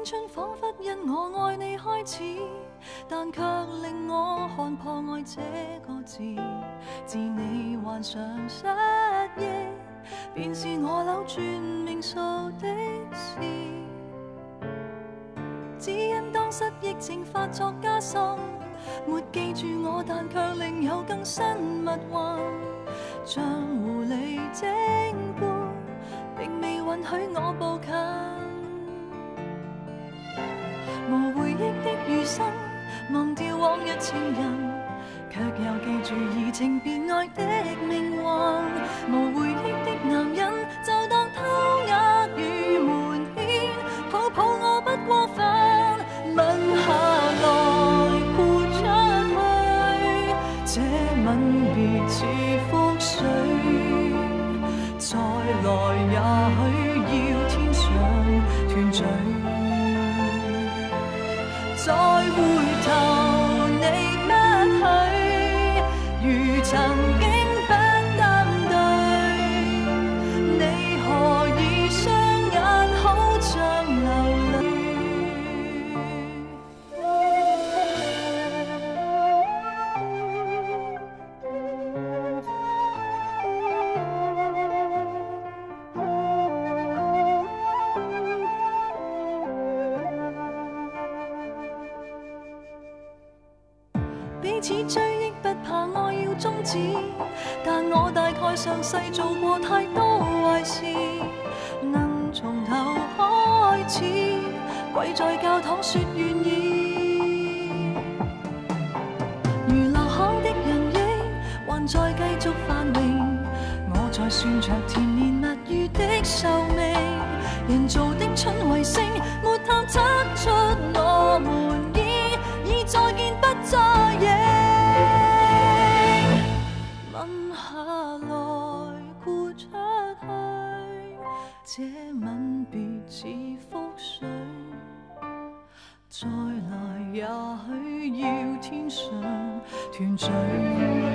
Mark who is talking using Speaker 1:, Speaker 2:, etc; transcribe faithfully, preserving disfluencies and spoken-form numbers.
Speaker 1: 青春仿佛因我愛你開始，但卻令我看破愛這個字。自你患上失憶，便是我扭轉命數的事。只因當失憶症發作加深，沒記住我，但卻另有更新密運。像狐狸精般，並未允許我步近。無回憶的餘生，忘掉往日情人，卻又記住移情別愛的命運。無回憶的男人，就當偷呃與瞞騙，抱抱我不過分，吻下來豁出去，這吻別似覆水，再來也許要天上團聚。再回頭你不許，如曾經不擔對，你何以雙眼好像流淚？彼此追憶不怕愛要終止，但我大概上世做過太多壞事，能從頭開始，跪在教堂說願意。如流行的人影還在繼續繁榮，我在算着甜言蜜語的壽命，人造的春衛星沒探測出我們已已再見不再認。吻下來豁出去，這吻別似覆水，再來也許要天上團聚。